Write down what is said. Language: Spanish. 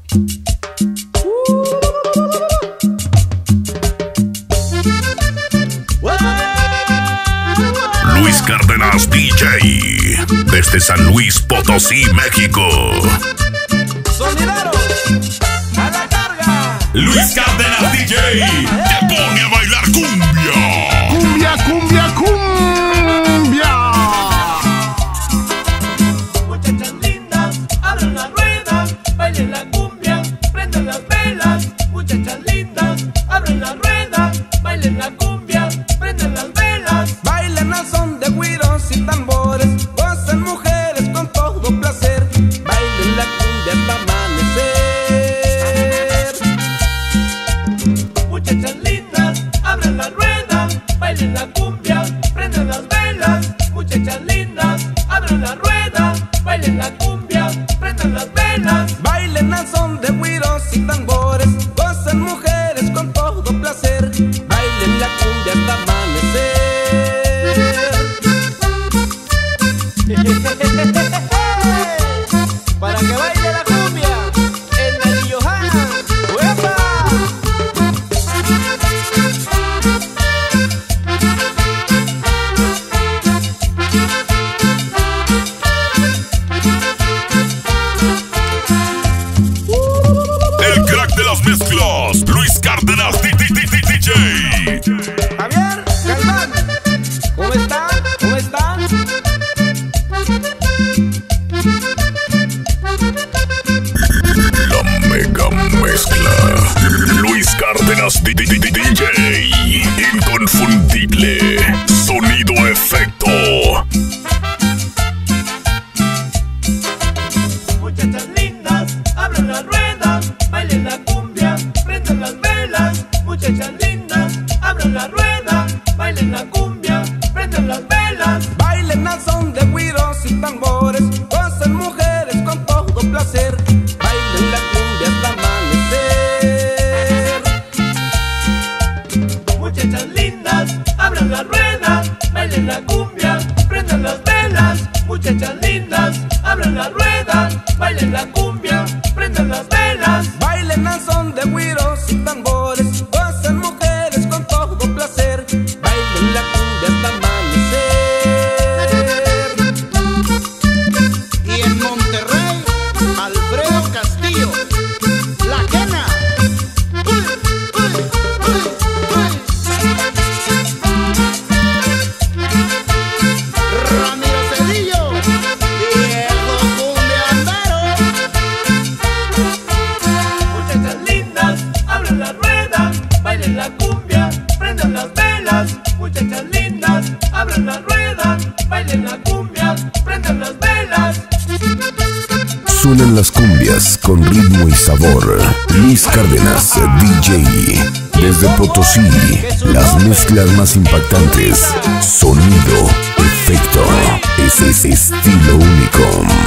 Luis Cárdenas DJ, desde San Luis Potosí, México. Sonideros, a la carga. Luis Cárdenas DJ te pone a bailar cumbia. Cumbia, cumbia, cumbia. Muchachas lindas, abran la rueda, bailen la cumbia, prendan las velas. Muchachas lindas, abran la rueda, bailen la cumbia, prendan las velas. Bailen al son de güiros y tambores, gozan mujeres con todo placer. Bailen la cumbia hasta amanecer. Muchachas lindas, abran la rueda, bailen la cumbia, prendan las velas. Muchachas lindas, abran la rueda, bailen la cumbia, prendan las velas. Bailen al son de güiros y tambores, gozan mujeres con todo placer. Bailen la cumbia hasta amanecer. Para que baile la cumbia, el Nari Johanna. ¡Uepa! El crack de las mezclas, Luis Cárdenas DJ. Javier, Galván, ¿cómo están? ¿Cómo están? La mega mezcla, Luis Cárdenas DJ, inconfundible, sonido efecto. Muchachas lindas, abran la rueda, bailen la cumbia, prendan las velas. Muchachas lindas, abran la rueda, bailen la cumbia, prendan las velas. Bailen al son de güiros y tambores, gozan mujeres con todo placer. Bailen la cumbia hasta amanecer. Muchachas lindas, abran la rueda, bailen la cumbia, prendan las velas. Muchachas lindas, abran la rueda, bailen la cumbia, prendan las velas. Bailen al son de güiros y tambores, gozan mujeres con todo placer. Bailen la cumbia hasta amanecer. Y en Monterrey, Alfredo Castillo, La Quena. Ramiro Cedillo, viejo cumbiambero. Muchachas lindas, abran la rueda, bailen la cumbia, prendan las velas. Muchachas lindas, abran la rueda, bailen la cumbia, prendan las velas. Suenan las cumbias con ritmo y sabor. Luis Cárdenas DJ. Desde Potosí, las mezclas más impactantes. Sonido, efecto, ese es estilo único.